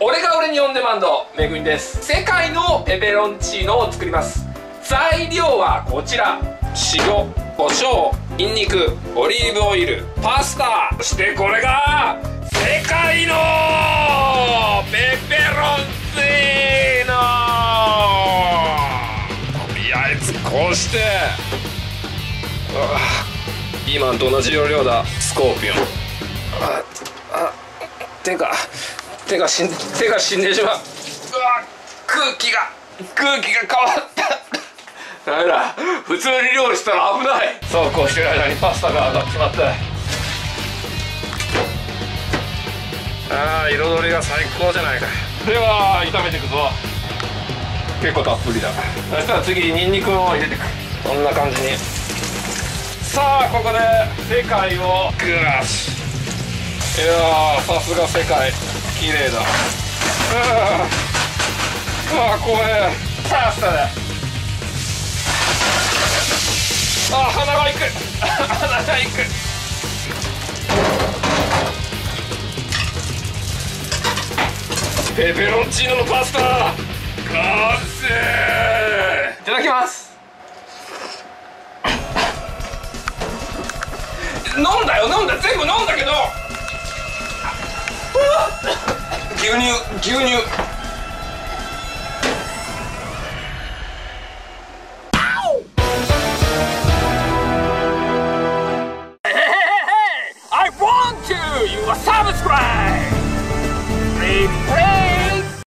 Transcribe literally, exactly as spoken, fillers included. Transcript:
俺が俺にオンデマンドめぐみです。世界のペペロンチーノを作ります。材料はこちら。塩、胡椒、ニンニク、オリーブオイル、パスタ、そしてこれが世界のペペロンチーノ。とりあえずこうして、うわ、ピーマンと同じ要領だ。スコーピオン。ああ、手が手が死んで手が死んでしまう。うわ、空気が空気が変わったダメだ、普通に料理したら危ない。そうこうしてる間にパスタが上がっちまった。ああ、彩りが最高じゃないか。では炒めていくぞ。結構たっぷりだ。そしたら次ニンニクを入れていく。こんな感じに。さあここで世界をグラシ。いやー、さすが世界、綺麗だ。ああ、これパスタだ。あ、鼻がいく鼻がいく。ペペロンチーノのパスタ完成。いただきます。飲んだよ、飲んだ、全部飲んだけど牛乳牛乳